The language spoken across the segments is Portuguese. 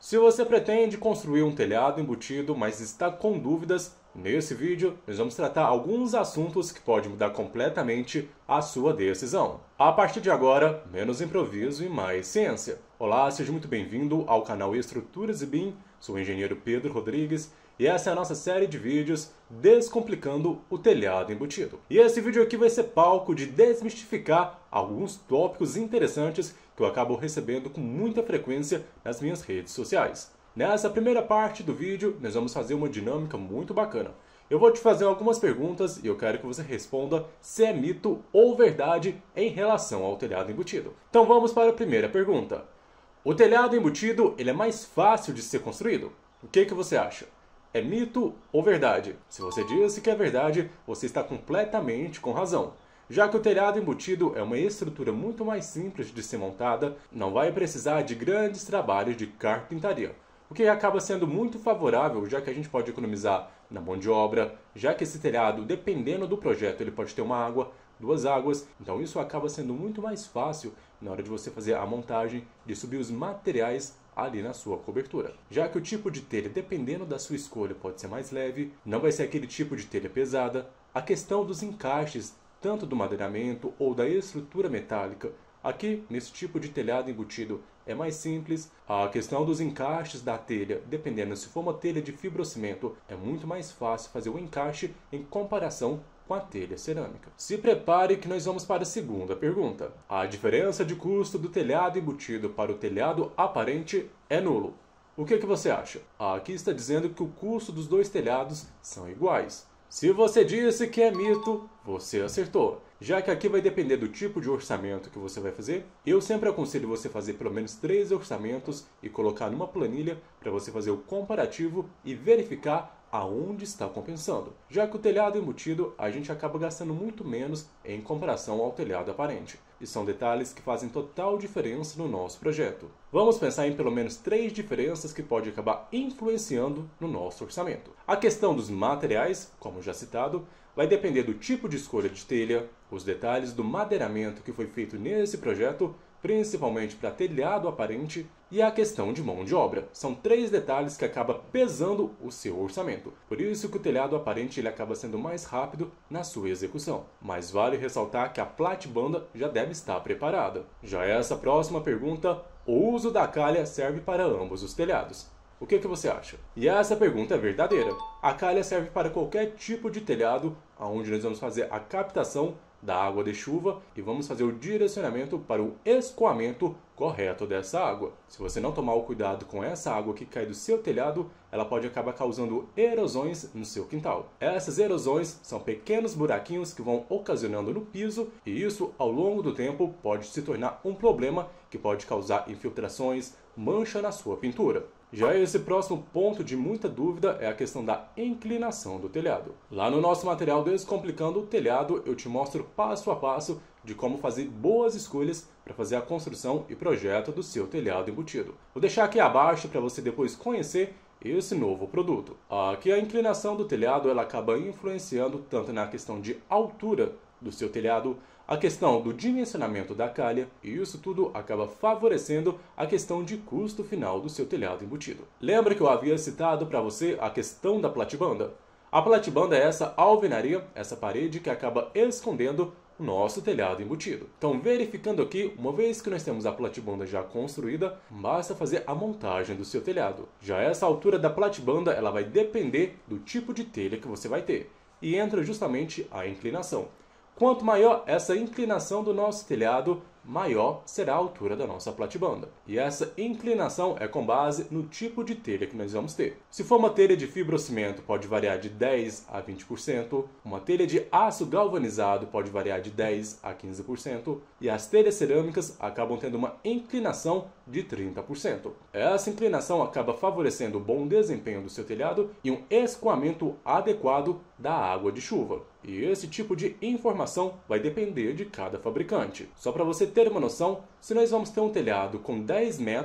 Se você pretende construir um telhado embutido, mas está com dúvidas, nesse vídeo nós vamos tratar alguns assuntos que podem mudar completamente a sua decisão. A partir de agora, menos improviso e mais ciência. Olá, seja muito bem-vindo ao canal Estruturas e BIM, sou o engenheiro Pedro Rodrigues e essa é a nossa série de vídeos Descomplicando o Telhado Embutido. E esse vídeo aqui vai ser palco de desmistificar alguns tópicos interessantes que eu acabo recebendo com muita frequência nas minhas redes sociais. Nessa primeira parte do vídeo, nós vamos fazer uma dinâmica muito bacana. Eu vou te fazer algumas perguntas e eu quero que você responda se é mito ou verdade em relação ao telhado embutido. Então vamos para a primeira pergunta. O telhado embutido ele é mais fácil de ser construído? O que você acha? É mito ou verdade? Se você disse que é verdade, você está completamente com razão. Já que o telhado embutido é uma estrutura muito mais simples de ser montada, não vai precisar de grandes trabalhos de carpintaria. O que acaba sendo muito favorável, já que a gente pode economizar na mão de obra, já que esse telhado, dependendo do projeto, ele pode ter uma água, duas águas, então isso acaba sendo muito mais fácil na hora de você fazer a montagem, de subir os materiais ali na sua cobertura. Já que o tipo de telha, dependendo da sua escolha, pode ser mais leve, não vai ser aquele tipo de telha pesada, a questão dos encaixes, tanto do madeiramento ou da estrutura metálica, aqui, nesse tipo de telhado embutido, é mais simples. A questão dos encaixes da telha, dependendo se for uma telha de fibrocimento, é muito mais fácil fazer o encaixe em comparação com a telha cerâmica. Se prepare que nós vamos para a segunda pergunta. A diferença de custo do telhado embutido para o telhado aparente é nulo. O que você acha? Aqui está dizendo que o custo dos dois telhados são iguais. Se você disse que é mito, você acertou. Já que aqui vai depender do tipo de orçamento que você vai fazer, eu sempre aconselho você fazer pelo menos 3 orçamentos e colocar numa planilha para você fazer o comparativo e verificar aonde está compensando. Já que o telhado embutido, a gente acaba gastando muito menos em comparação ao telhado aparente. E são detalhes que fazem total diferença no nosso projeto. Vamos pensar em pelo menos 3 diferenças que podem acabar influenciando no nosso orçamento. A questão dos materiais, como já citado, vai depender do tipo de escolha de telha, os detalhes do madeiramento que foi feito nesse projeto, principalmente para telhado aparente, e a questão de mão de obra. São 3 detalhes que acabam pesando o seu orçamento. Por isso que o telhado aparente ele acaba sendo mais rápido na sua execução. Mas vale ressaltar que a platibanda já deve estar preparada. Já essa próxima pergunta, o uso da calha serve para ambos os telhados. O que você acha? E essa pergunta é verdadeira. A calha serve para qualquer tipo de telhado, onde nós vamos fazer a captação da água de chuva e vamos fazer o direcionamento para o escoamento correto dessa água. Se você não tomar o cuidado com essa água que cai do seu telhado, ela pode acabar causando erosões no seu quintal. Essas erosões são pequenos buraquinhos que vão ocasionando no piso e isso, ao longo do tempo, pode se tornar um problema que pode causar infiltrações, mancha na sua pintura. Já esse próximo ponto de muita dúvida é a questão da inclinação do telhado. Lá no nosso material Descomplicando o Telhado, eu te mostro passo a passo de como fazer boas escolhas para fazer a construção e projeto do seu telhado embutido. Vou deixar aqui abaixo para você depois conhecer esse novo produto. Aqui a inclinação do telhado ela acaba influenciando tanto na questão de altura do seu telhado, a questão do dimensionamento da calha, e isso tudo acaba favorecendo a questão de custo final do seu telhado embutido. Lembra que eu havia citado para você a questão da platibanda? A platibanda é essa alvenaria, essa parede que acaba escondendo o nosso telhado embutido. Então, verificando aqui, uma vez que nós temos a platibanda já construída, basta fazer a montagem do seu telhado. Já essa altura da platibanda, ela vai depender do tipo de telha que você vai ter. E entra justamente a inclinação. Quanto maior essa inclinação do nosso telhado, maior será a altura da nossa platibanda. E essa inclinação é com base no tipo de telha que nós vamos ter. Se for uma telha de fibrocimento, pode variar de 10% a 20%. Uma telha de aço galvanizado pode variar de 10% a 15%. E as telhas cerâmicas acabam tendo uma inclinação de 30%. Essa inclinação acaba favorecendo o bom desempenho do seu telhado e um escoamento adequado da água de chuva. E esse tipo de informação vai depender de cada fabricante. Só para você ter uma noção, se nós vamos ter um telhado com 10 metros,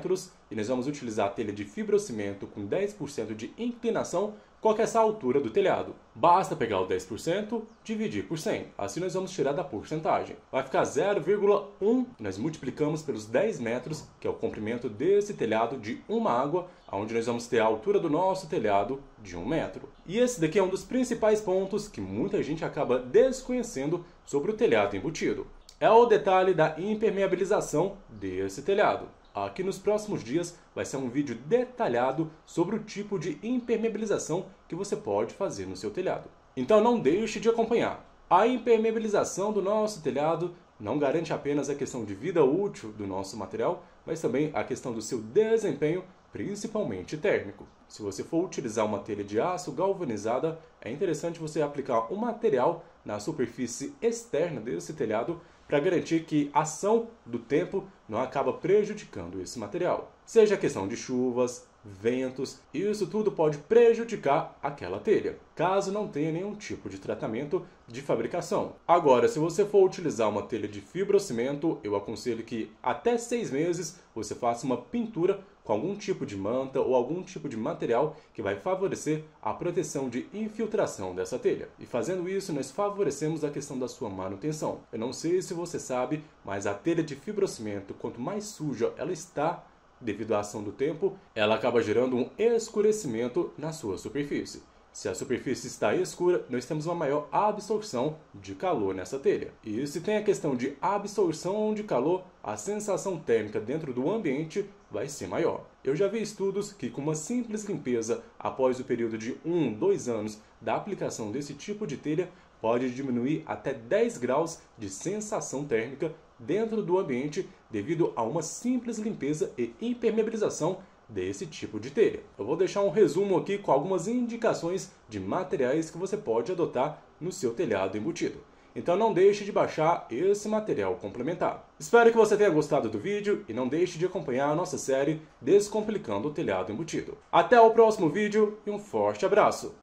e nós vamos utilizar a telha de fibrocimento com 10% de inclinação, qual que é essa altura do telhado? Basta pegar o 10%, dividir por 100. Assim nós vamos tirar da porcentagem. Vai ficar 0,1. Nós multiplicamos pelos 10 metros, que é o comprimento desse telhado de uma água, onde nós vamos ter a altura do nosso telhado de 1 metro. E esse daqui é um dos principais pontos que muita gente acaba desconhecendo sobre o telhado embutido. É o detalhe da impermeabilização desse telhado. Aqui nos próximos dias vai ser um vídeo detalhado sobre o tipo de impermeabilização que você pode fazer no seu telhado. Então não deixe de acompanhar. A impermeabilização do nosso telhado não garante apenas a questão de vida útil do nosso material, mas também a questão do seu desempenho, principalmente térmico. Se você for utilizar uma telha de aço galvanizada, é interessante você aplicar um material na superfície externa desse telhado para garantir que a ação do tempo não acaba prejudicando esse material. Seja questão de chuvas, ventos, isso tudo pode prejudicar aquela telha, caso não tenha nenhum tipo de tratamento de fabricação. Agora, se você for utilizar uma telha de fibrocimento, eu aconselho que até 6 meses você faça uma pintura com algum tipo de manta ou algum tipo de material que vai favorecer a proteção de infiltração dessa telha. E fazendo isso, nós favorecemos a questão da sua manutenção. Eu não sei se você sabe, mas a telha de fibrocimento, quanto mais suja ela está, devido à ação do tempo, ela acaba gerando um escurecimento na sua superfície. Se a superfície está escura, nós temos uma maior absorção de calor nessa telha. E se tem a questão de absorção de calor, a sensação térmica dentro do ambiente vai ser maior. Eu já vi estudos que com uma simples limpeza após o período de 2 anos da aplicação desse tipo de telha, pode diminuir até 10 graus de sensação térmica dentro do ambiente devido a uma simples limpeza e impermeabilização desse tipo de telha. Eu vou deixar um resumo aqui com algumas indicações de materiais que você pode adotar no seu telhado embutido. Então não deixe de baixar esse material complementar. Espero que você tenha gostado do vídeo e não deixe de acompanhar a nossa série Descomplicando o Telhado Embutido. Até o próximo vídeo e um forte abraço!